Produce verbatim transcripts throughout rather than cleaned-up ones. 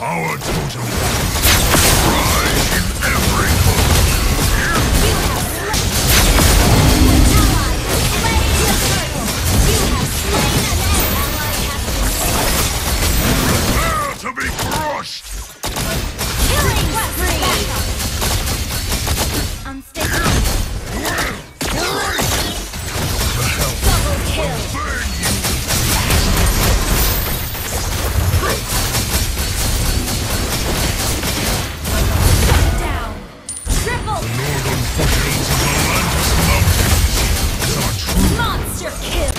Our totem rise in every corner. Prepare to be crushed! Killing spree! Unstable. The hell Double kill! burn you! Down! Triple! The northern foothills of the Atlantis Mountains is our true Monster kill!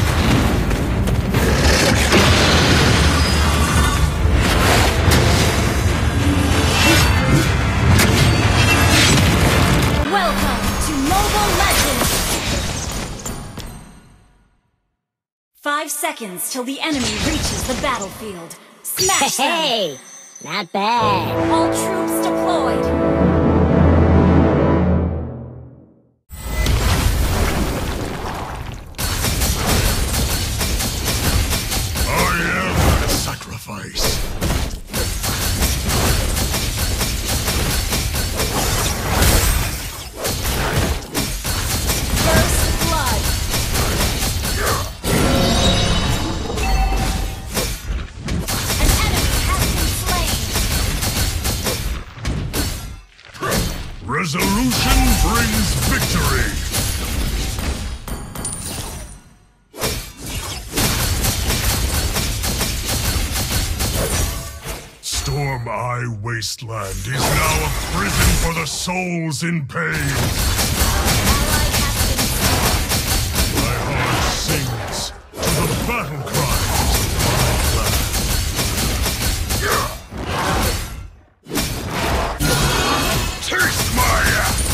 Welcome to Mobile Legends! Five seconds till the enemy reaches the battlefield. Smash them! Hey, not bad. All troops deployed! I am the sacrifice. First blood! An enemy has been slain! Resolution brings victory. Storm Eye Wasteland is now a prison for the souls in pain. Ally has been slain! My heart sings to the battle cries of my clan. Taste my axe!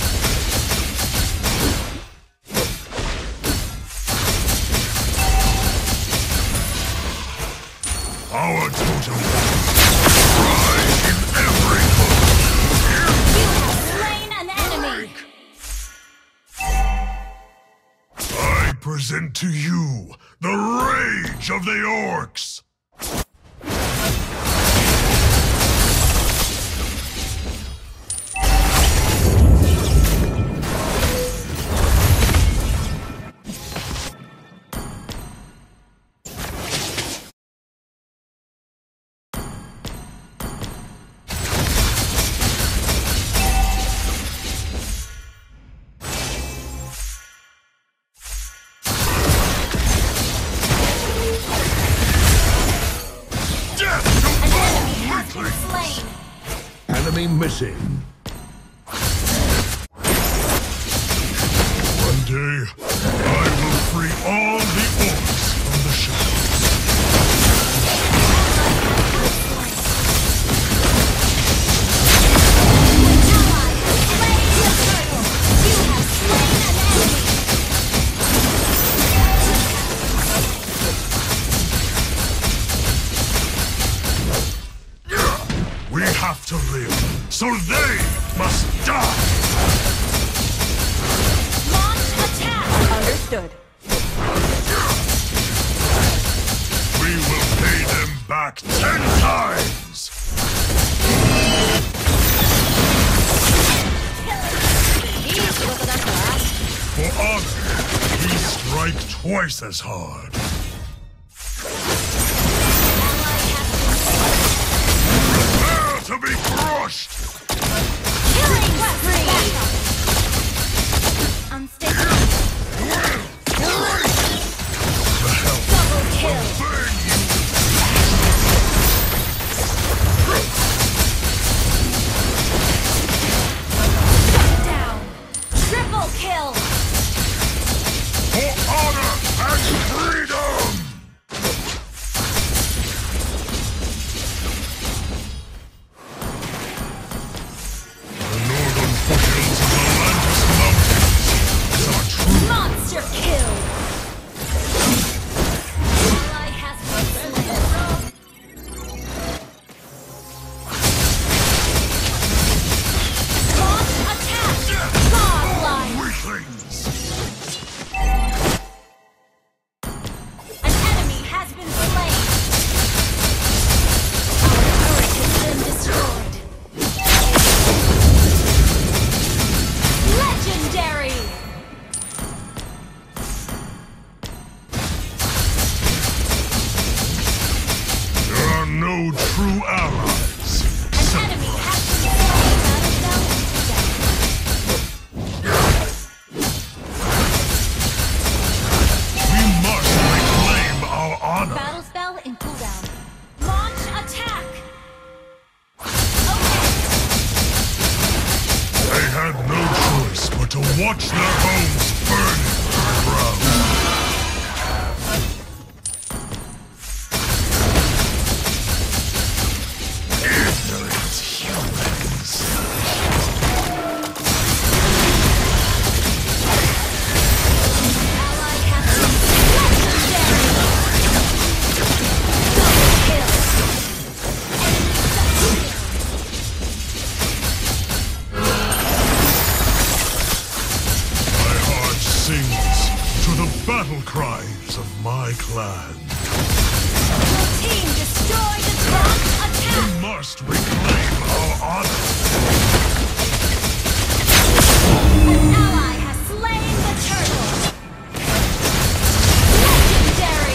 Our totem rise in every corner. You have slain an enemy! I present to you the rage of the orcs! Death to An all enemy has been weaklings! slain! Enemy missing. One day, I will free all the orcs from the shadows. Ally has slain the turtle! You have slain an enemy! We have to live, so they must die! Launch attack! Understood. We will pay them back ten times! For honor, we strike twice as hard. Prepare to be crushed! Killing spree! Unstable. The hell Double kill! burn you! Down! Triple kill! For honor and freedom! watch their homes burn to the ground. Ignorant humans. Ally captain legendary. Double kill. My heart sings to the battle cries of my clan. Your team destroyed the top attack. We must reclaim our honor. An ally has slain the turtle. Legendary.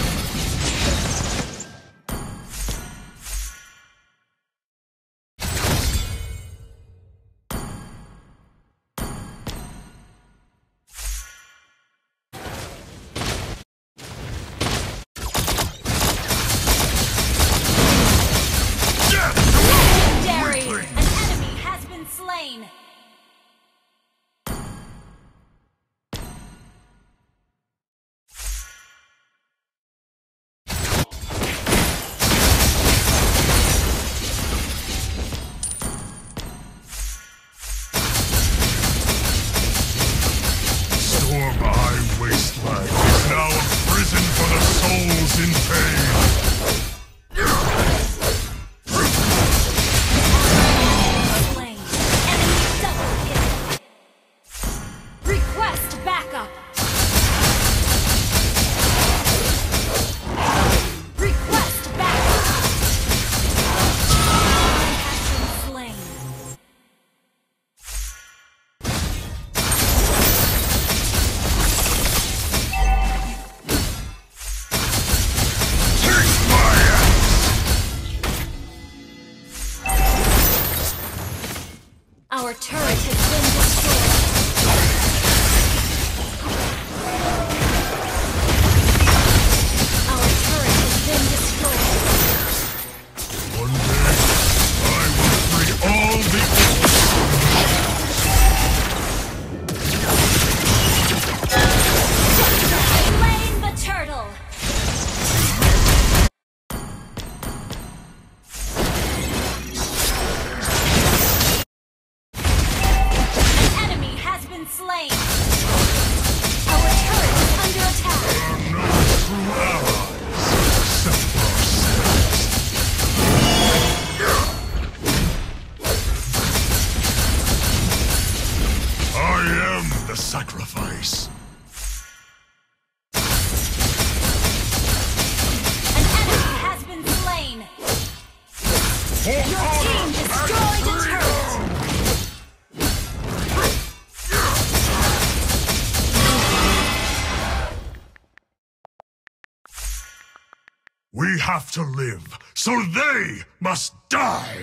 Legendary. An enemy has been slain. Storm Eye Wasteland is now a prison for the souls in pain. Slain. Enemy double kill. Request backup. Request backup. Ally has been slain. Take my axe! Our turret has been destroyed. Our turret has been destroyed. One day, I will free all the Slain the turtle. An enemy has been slain. Our turret is under attack. There are no true allies except for ourselves. I am the sacrifice. An enemy has been slain. Your team destroyed a turret. We have to live, so they must die!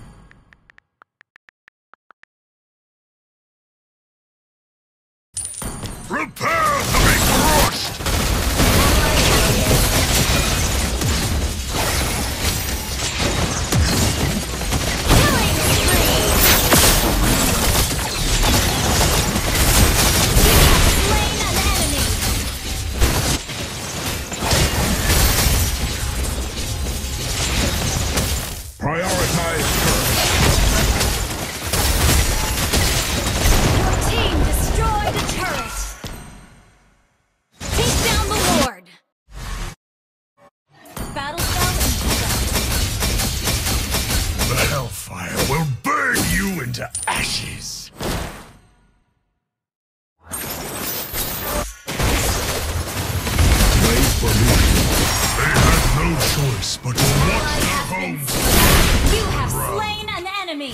Prepare to be crushed! Killing spree. You have slain an enemy. Prioritize first. Your team destroyed a turret. Take down the Lord. Battle spell in The Hellfire will burn you into ashes! Wait for me. They had no choice but to watch their homes You have Bro. slain an enemy.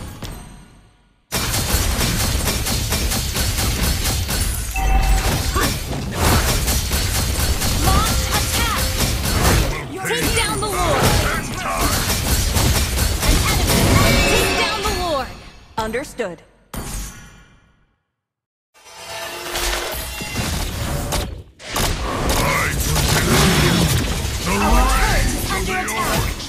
Launch attack. Take down the Lord. ten times! An enemy. Take down the Lord. Understood. I present to you the Our turret rage is of under the attack. orcs!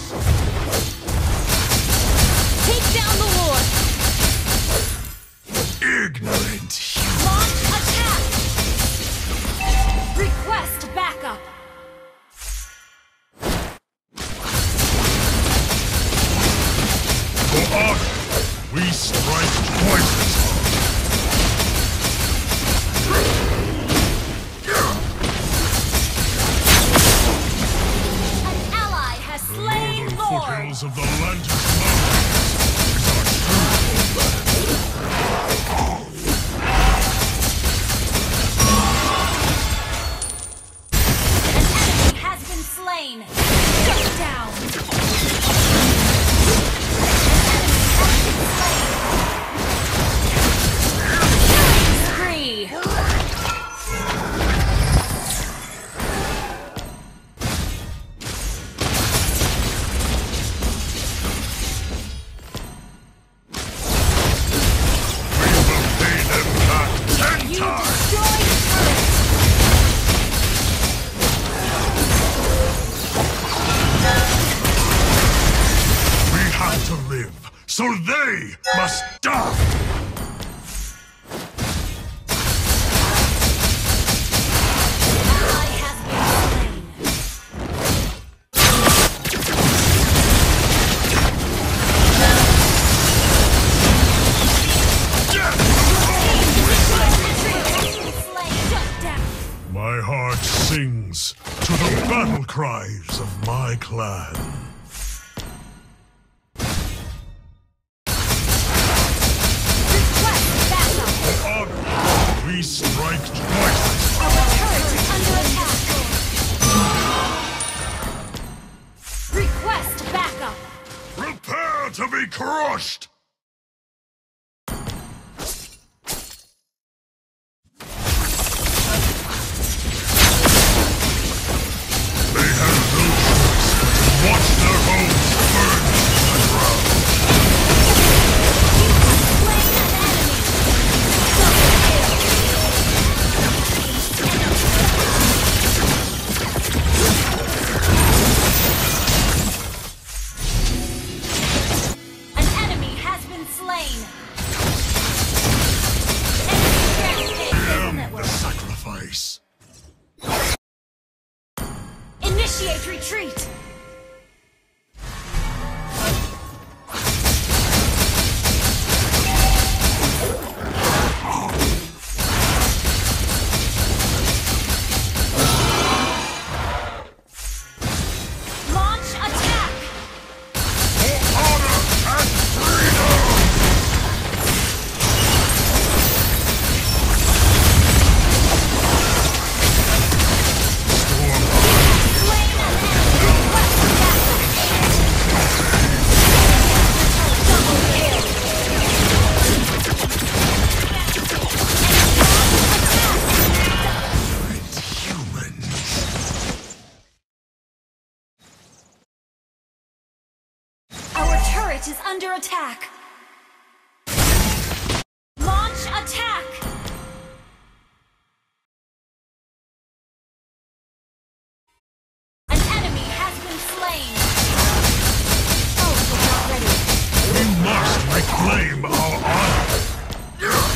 Take down the Lord. Ignorant For honor, we strike twice as hard. An ally has The slain northern Lord. foothills of the Lantis Mountains is our true homeland. An enemy has been slain. Shut down. Killing spree. We will pay them back ten You times. destroyed the turret. We have to live, so they must die. Ally has been slain. Shut down. My heart sings to the battle cries of my clan. Request backup. For honor, we strike twice. Our turret is under attack. Request backup. Prepare to be crushed! They have no choice but to watch their homes burn to the ground. Slain an enemy. Double kill. An enemy has been slain. Enemy Damn the network. sacrifice. Initiate retreat. Launch attack. For honor and freedom! Storm Slain an enemy. Request backup. Double kill. humans. Our turret is under attack. Launch attack. An enemy has been slain. Oh, we're not ready. We must reclaim our honor.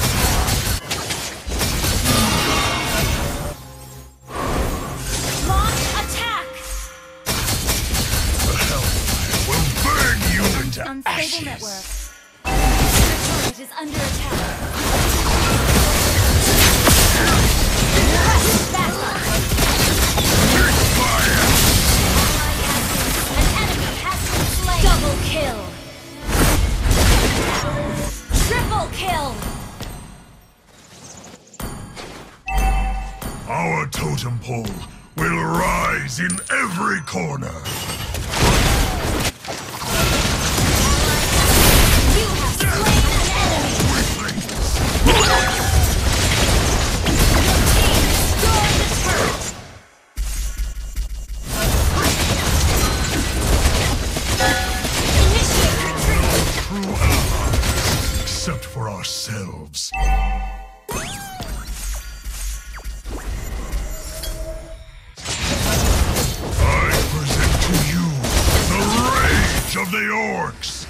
Launch attack. The Hellfire will burn you into Unstable ashes. network. Your turret is under attack. Request backup. Big fire! An enemy has been slain. Double kill. Triple kill. Our totem pole will rise in every corner. You have slain an enemy. Your team destroyed the turret. Initiate retreat. True allies, except for ourselves. I present to you the rage of the orcs.